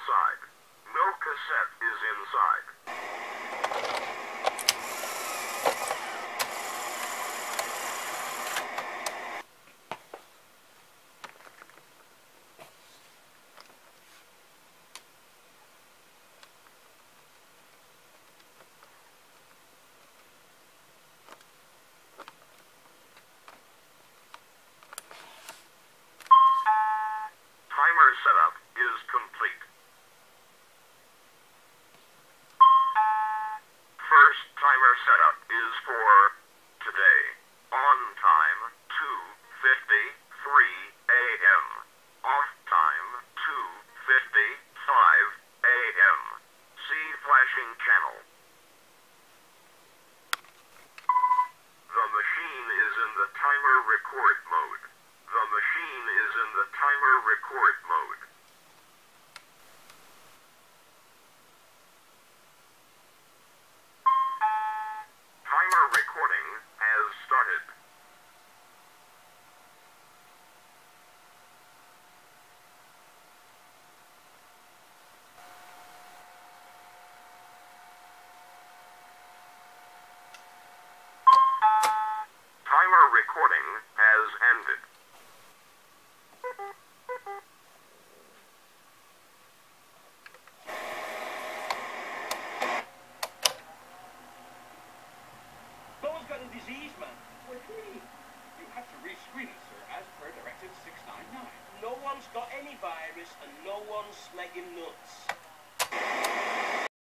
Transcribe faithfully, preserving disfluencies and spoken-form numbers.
inside. No cassette is inside. Timer setup is complete. First timer setup is for today. On time, two fifty-three a m Off time, two fifty-five a m See flashing channel. The machine is in the timer record mode. The machine is in the timer record mode. Timer recording has started. Timer recording has ended. No one's got a disease, man. We're clean. You have to rescreen it, sir, as per Directive six nine nine. No one's got any virus and no one's smegging nuts.